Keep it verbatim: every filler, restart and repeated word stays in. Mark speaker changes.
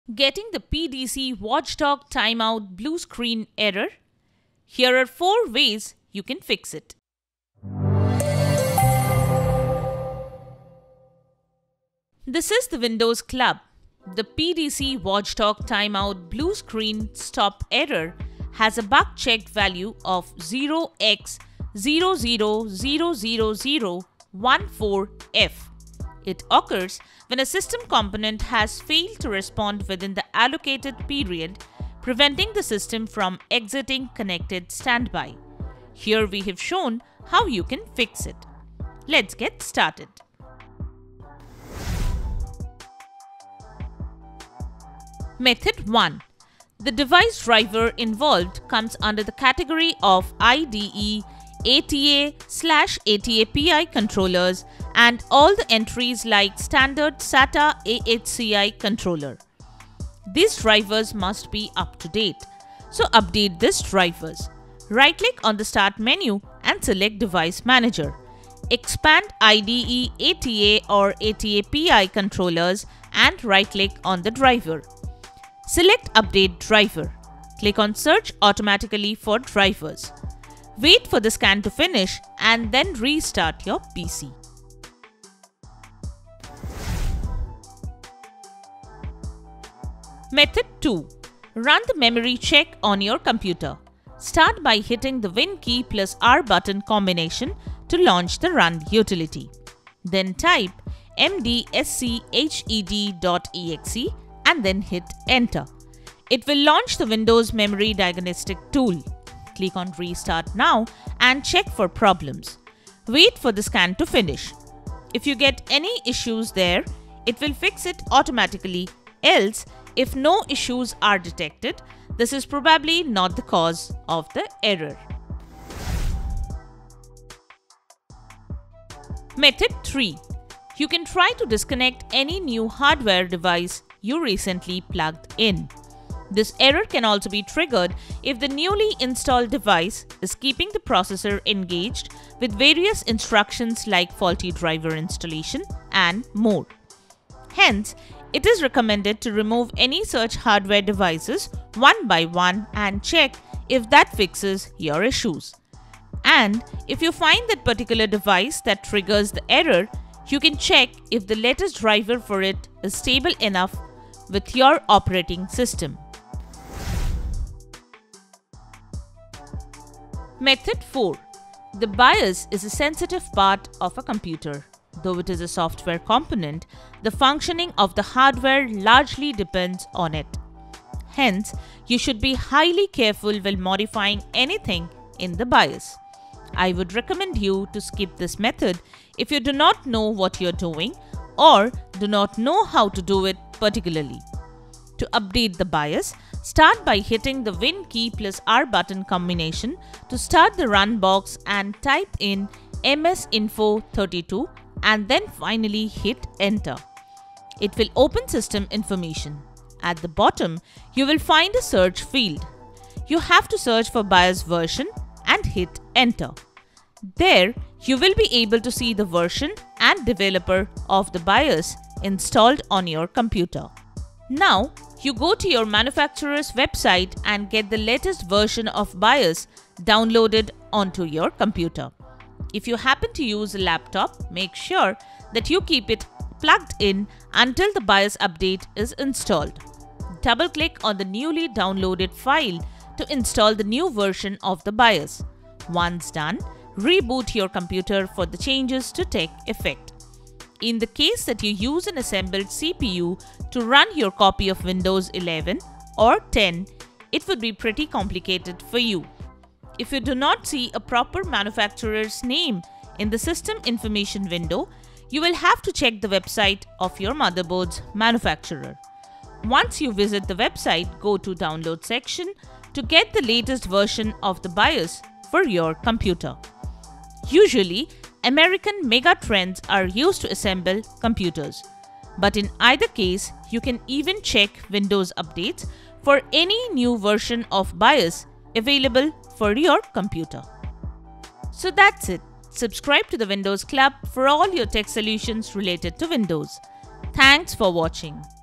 Speaker 1: Getting the P D C Watchdog Timeout blue screen error? Here are four ways you can fix it. This is the Windows Club. The P D C Watchdog Timeout blue screen stop error has a bug check value of zero x zero zero zero zero zero one four F. It occurs when a system component has failed to respond within the allocated period, preventing the system from exiting connected standby. Here we have shown how you can fix it. Let's get started. Method one. The device driver involved comes under the category of I D E, A T A slash A T A P I controllers and all the entries like standard SATA A H C I controller. These drivers must be up to date, so update these drivers. Right-click on the Start menu and select Device Manager. Expand I D E, A T A or A T A P I controllers and right-click on the driver. Select Update Driver. Click on Search automatically for drivers. Wait for the scan to finish and then restart your P C. Method two. Run the memory check on your computer. Start by hitting the Win key plus R button combination to launch the Run utility. Then type M D S C H E D dot E X E and then hit Enter. It will launch the Windows Memory Diagnostic tool. Click on Restart Now and check for problems. Wait for the scan to finish. If you get any issues there, it will fix it automatically. Else, if no issues are detected, this is probably not the cause of the error. Method three. You can try to disconnect any new hardware device you recently plugged in. This error can also be triggered if the newly installed device is keeping the processor engaged with various instructions like faulty driver installation and more. Hence, it is recommended to remove any such hardware devices one by one and check if that fixes your issues. And if you find that particular device that triggers the error, you can check if the latest driver for it is stable enough with your operating system. Method four. The BIOS is a sensitive part of a computer. Though it is a software component, the functioning of the hardware largely depends on it. Hence, you should be highly careful while modifying anything in the BIOS. I would recommend you to skip this method if you do not know what you're doing or do not know how to do it particularly. To update the BIOS, start by hitting the Win key plus R button combination to start the Run box and type in M S info thirty-two and then finally hit Enter. It will open system information. At the bottom, you will find a search field. You have to search for BIOS version and hit Enter. There, you will be able to see the version and developer of the BIOS installed on your computer. Now, you go to your manufacturer's website and get the latest version of BIOS downloaded onto your computer. If you happen to use a laptop, make sure that you keep it plugged in until the BIOS update is installed. Double-click on the newly downloaded file to install the new version of the BIOS. Once done, reboot your computer for the changes to take effect. In the case that you use an assembled C P U to run your copy of Windows eleven or ten, it would be pretty complicated for you. If you do not see a proper manufacturer's name in the system information window, you will have to check the website of your motherboard's manufacturer. Once you visit the website, go to Download section to get the latest version of the BIOS for your computer. Usually, American megatrends are used to assemble computers. But in either case, you can even check Windows updates for any new version of BIOS available for your computer. So that's it. Subscribe to the Windows Club for all your tech solutions related to Windows. Thanks for watching.